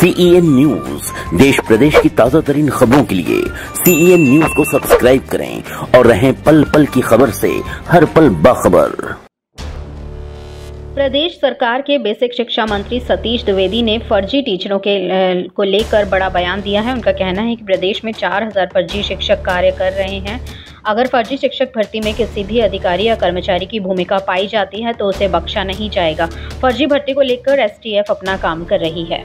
CEN news देश प्रदेश की ताजा तरीन खबरों के लिए CEN न्यूज को सब्सक्राइब करें और रहें पल पल की खबर से हर पल बाखबर। प्रदेश सरकार के बेसिक शिक्षा मंत्री सतीश द्विवेदी ने फर्जी टीचरों को लेकर बड़ा बयान दिया है। उनका कहना है कि प्रदेश में 4000 फर्जी शिक्षक कार्य कर रहे हैं। अगर फर्जी शिक्षक भर्ती में किसी भी अधिकारी या कर्मचारी की भूमिका पाई जाती है तो उसे बख्शा नहीं जाएगा। फर्जी भर्ती को लेकर STF अपना काम कर रही है।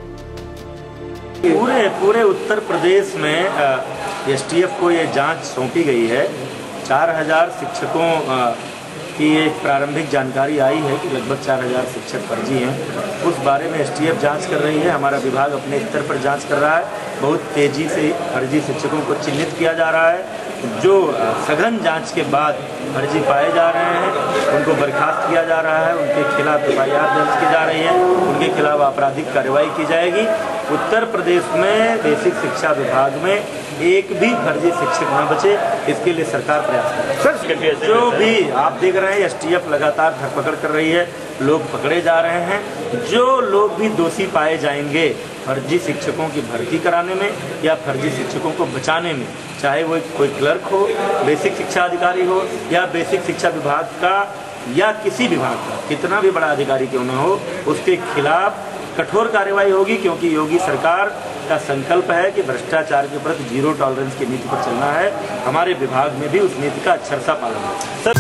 पूरे उत्तर प्रदेश में STF को ये जांच सौंपी गई है। 4000 शिक्षकों की एक प्रारंभिक जानकारी आई है कि लगभग 4000 शिक्षक फर्जी हैं। उस बारे में STF जांच कर रही है। हमारा विभाग अपने स्तर पर जांच कर रहा है। बहुत तेज़ी से फर्जी शिक्षकों को चिन्हित किया जा रहा है। जो सघन जांच के बाद फर्जी पाए जा रहे हैं उनको बर्खास्त किया जा रहा है। उनके खिलाफ FIR दर्ज की जा रही है। उनके खिलाफ आपराधिक कार्रवाई की जाएगी। उत्तर प्रदेश में बेसिक शिक्षा विभाग में एक भी फर्जी शिक्षक न बचे, इसके लिए सरकार प्रयास कर रही है। जो भी आप देख रहे हैं STF लगातार धरपकड़ कर रही है, लोग पकड़े जा रहे हैं। जो लोग भी दोषी पाए जाएंगे फर्जी शिक्षकों की भर्ती कराने में या फर्जी शिक्षकों को बचाने में, चाहे वो कोई क्लर्क हो, बेसिक शिक्षा अधिकारी हो या बेसिक शिक्षा विभाग का या किसी विभाग का कितना भी बड़ा अधिकारी क्यों न हो, उसके खिलाफ कठोर कार्रवाई होगी। क्योंकि योगी सरकार का संकल्प है कि भ्रष्टाचार के प्रति 0 टॉलरेंस की नीति पर चलना है। हमारे विभाग में भी उस नीति का अक्षरशः पालन है।